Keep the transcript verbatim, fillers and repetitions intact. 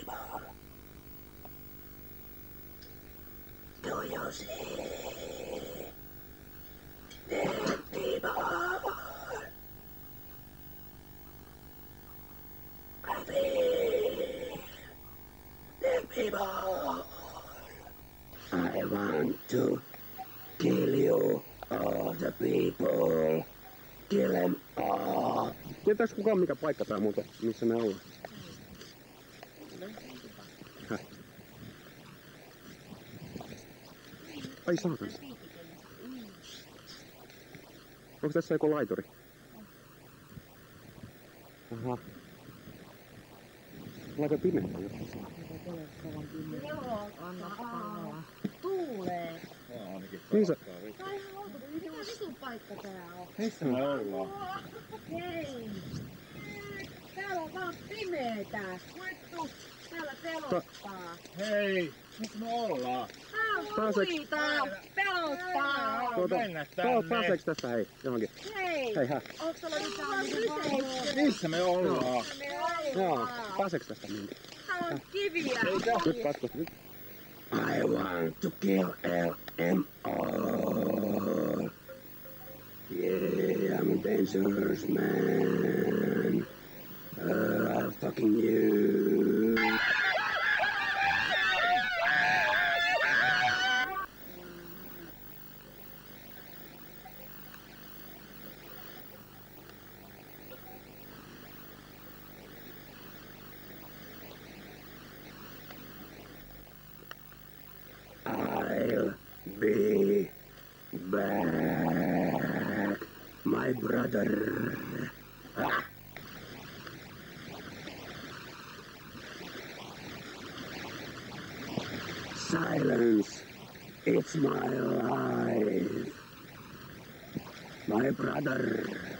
people? Do you see? Dead people. I feel dead people. I want to kill you, all the people. Kill them all. Tietääks kukaan mikä paikka tää muuten, missä me ollaan? Häh? Ai saatana. Onko tässä joku laituri? Aha. Laita pimeää joskus. Joo, anna palaa. Tuulee. Niin se... Tää ihan outo, mikä vitun paikka tää on? Missä me ollaan? Hei! Täällä on vaan pimeetä. Vittu! Täällä pelottaa. Hei! Missä me ollaan? Täällä Pääseeks- muita! Pelottaa! Tuota, Mennä tuota, tänne. pääseeks tästä hei, johonkin? Hei! Hei, häh? Onks sulla mitään kyseistä? Missä me ollaan? Joo, pääseeks tästä mihinkin? Täällä on kiviä. Nyt katso, nyt. I want to kill them all. Yeah, I'm a dangerous man. Uh, I'll fucking you. I'll be back, my brother. Ah. Silence, it's my life, my brother.